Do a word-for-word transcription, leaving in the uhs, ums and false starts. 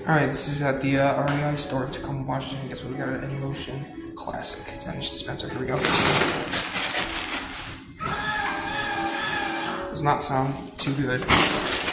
Alright, this is at the uh, R E I store in Tacoma, Washington. Guess what? We got an enmotion classic ten inch dispenser. Here we go. Does not sound too good.